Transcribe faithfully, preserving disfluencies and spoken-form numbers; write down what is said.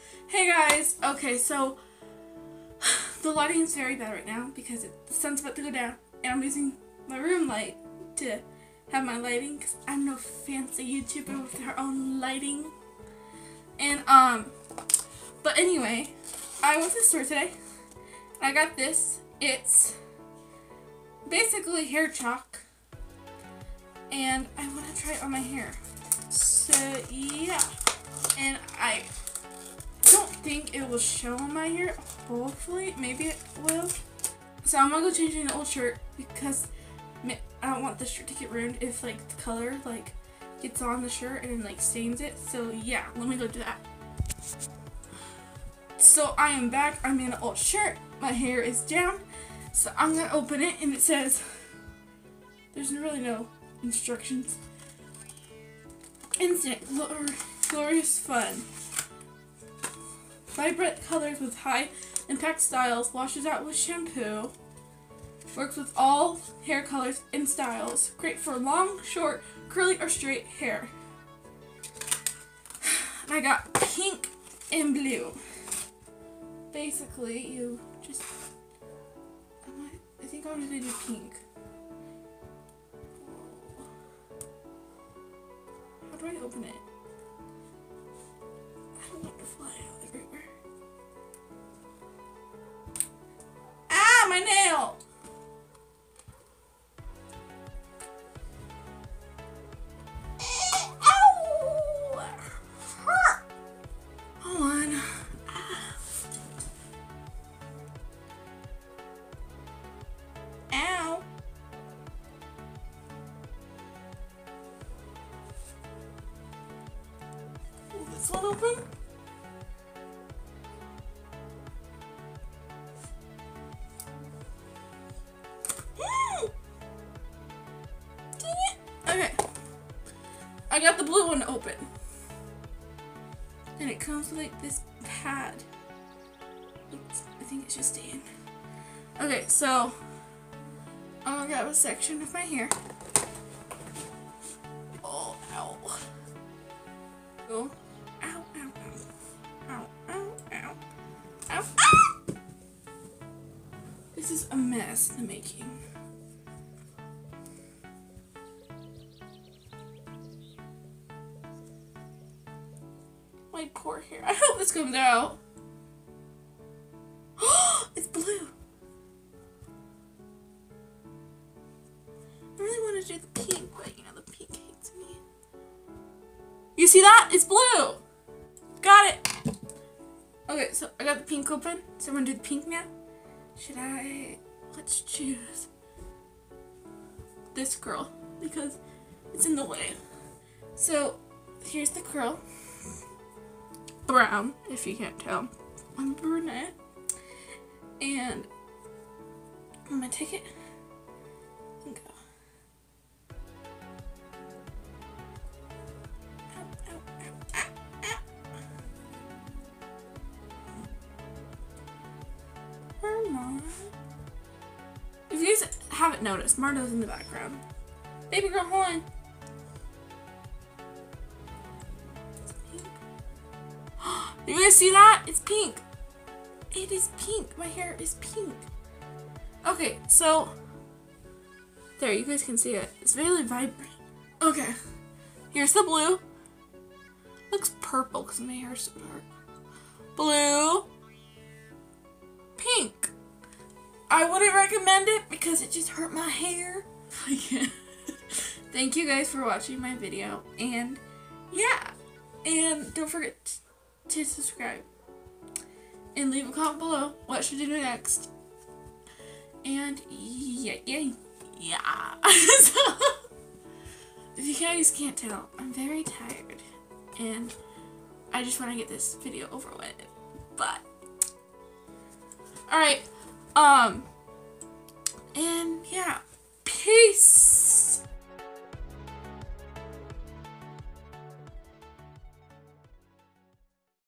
Hey guys, okay, so the lighting is very bad right now because it, the sun's about to go down and I'm using my room light to have my lighting because I'm no fancy YouTuber with her own lighting. And, um, but anyway, I went to the store today and I got this. It's basically hair chalk and I want to try it on my hair. So, yeah, and I don't think it will show on my hair. Hopefully, maybe it will. So I'm gonna go change an old shirt because I don't want the shirt to get ruined if like the color like gets on the shirt and like stains it. So yeah, let me go do that. So I am back. I'm in an old shirt. My hair is down. So I'm gonna open it and it says there's really no instructions. Instant glorious fun. Vibrant colors with high impact styles, washes out with shampoo, works with all hair colors and styles, great for long, short, curly, or straight hair. And I got pink and blue. Basically, you just, I, might, I think I'm gonna do pink. How do I open it? I don't want it to fly out everywhere. Ah, my nail! Ow! Hurt! Hold on. Ow! Will this one open? Okay, I got the blue one open, and it comes with like this pad. Oops, I think it's just staying. Okay, so I'm gonna grab a section of my hair. Oh, ow. Oh, ow, ow, ow, ow, ow, ow, ow, ow. This is a mess, the making. My poor hair. I hope this comes out. It's blue. I really want to do the pink, but you know, the pink hates me. You see that? It's blue. Got it. Okay, so I got the pink open. So I'm going to do the pink now. Should I? Let's choose this curl because it's in the way. So here's the curl. Brown, if you can't tell. I'm brunette. And I'm gonna take it and go. Ow, ow, ow, ow, ow. Marma. If you guys haven't noticed, Marta's in the background. Baby girl, hold on. You guys see that? It's pink. It is pink. My hair is pink. Okay, so there, you guys can see it. It's really vibrant. Okay, here's the blue. Looks purple because my hair is so dark. Blue. Pink. I wouldn't recommend it because it just hurt my hair. I can't. Thank you guys for watching my video. And yeah. And don't forget to subscribe and leave a comment below what should I do next. And yeah, yeah, yeah. So, if you guys can't tell, I'm very tired and I just want to get this video over with. But alright, um and yeah, peace.